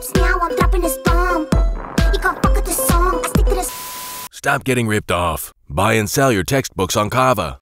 vibes now, I'm dropping this bomb. You can't fuck with this song, I stick to this. Stop getting ripped off. Buy and sell your textbooks on Kava.